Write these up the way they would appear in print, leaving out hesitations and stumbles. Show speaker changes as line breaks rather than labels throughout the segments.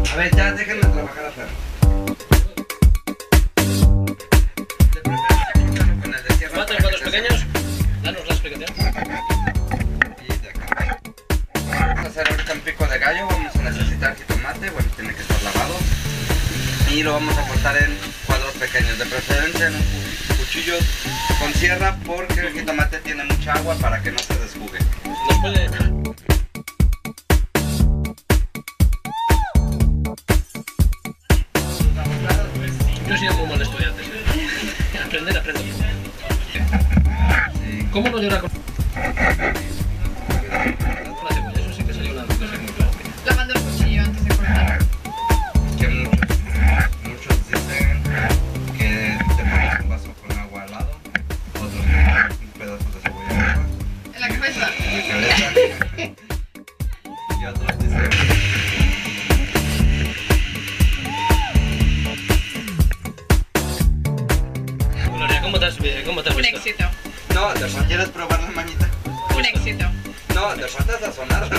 A ver, ya déjenme trabajar a Fer. De preferencia córtalo con el de sierra.
¿Cuántos pequeños? Danos la explicación.
Y de acá. Vamos a hacer ahorita un pico de gallo. Vamos a necesitar jitomate. Bueno, tiene que estar lavado. Y lo vamos a cortar en cuadros pequeños. De preferencia en un cuchillo con sierra, porque el jitomate tiene mucha agua para que no se desjugue.
Nos puede... Yo he sido muy buen estudiante. Aprendo poco.
Sí.
¿Cómo no llora con la cebolla? Eso sí que salió una cosa muy clara.
Lavando el cuchillo antes de cortar.
Que muchos dicen que te pones un vaso con agua al lado, otros un pedazo de cebolla arriba,
En la cabeza.
en la cabeza, y otros dicen...
Gloria, ¿cómo te has visto?
Un éxito.
No, ¿te quieres probar la manita?
Un éxito.
No, te falta sazonar.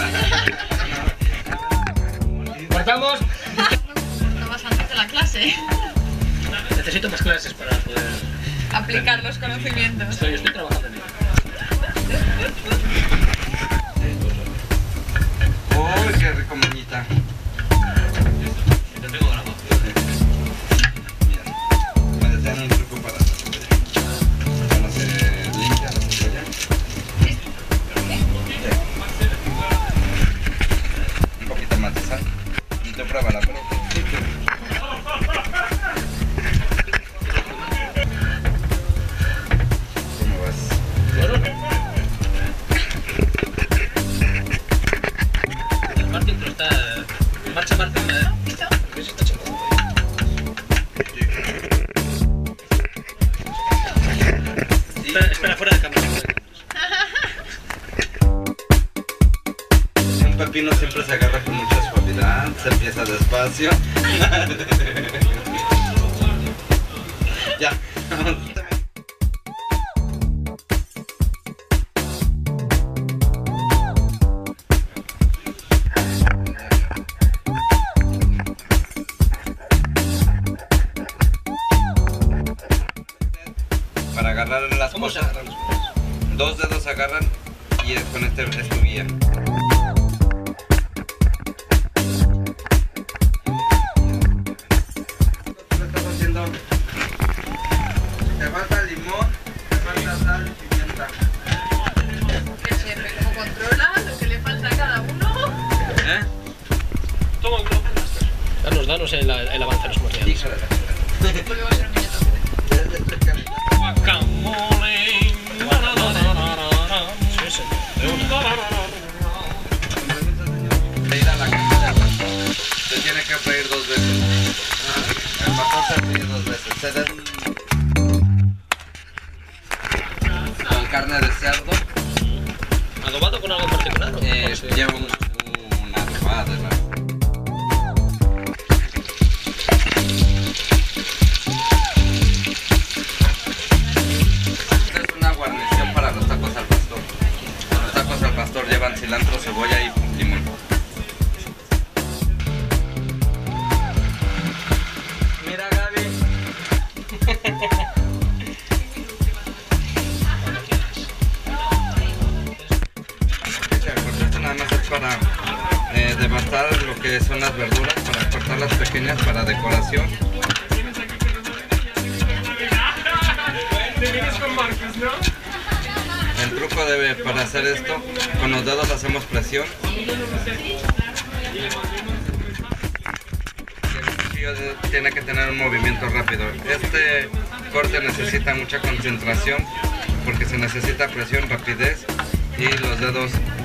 ¡Cortamos!
Estabas antes de la clase.
Necesito más clases para poder...
Aplicar los conocimientos.
Estoy trabajando en ello.
Uy, qué rico manita.
Te tengo grabado.
Mira, me desean un truco para la cebolla. Cuando se limpia la cebolla. Un poquito más de sal. Y tú pruébala, pero... ¿Cómo vas?
Bueno. Martín, pero está... Marcha Martín, ¿eh?
¿Listo?
Porque se está echando. Espera, fuera de cámara.
Un pepino siempre se agarra con mucha suavidad, se empieza despacio. Ya. Para agarrar las
¿Cómo se
cosas,
agarran las cosas?
dos dedos agarran y con este es tu guía. ¿Qué estás haciendo? Te falta limón, te falta sal y pimienta.
El jefe, ¿cómo controla lo que le falta a cada uno?
¿Eh?
Toma, danos el avance de los materiales.
Hija de la chingada.
Porque va a ser un minuto.
Guacamole. Sí, sí.
Freír a la caja de agua. Se tiene que freír 2 veces. El pastor se fríe 2 veces. Se da con carne de cerdo.
¿Adobado con algo en particular? ¿O cómo se-
Lleva una adobada, ¿verdad? Esta es una guarnición para los tacos al pastor. Los tacos al pastor llevan cilantro, cebolla y limón. Mira, Gaby. Esto nada más es para devastar lo que son las verduras, para cortarlas pequeñas para decoración. El truco para hacer esto, con los dedos hacemos presión. El cuchillo tiene que tener un movimiento rápido. Este corte necesita mucha concentración porque se necesita presión, rapidez y los dedos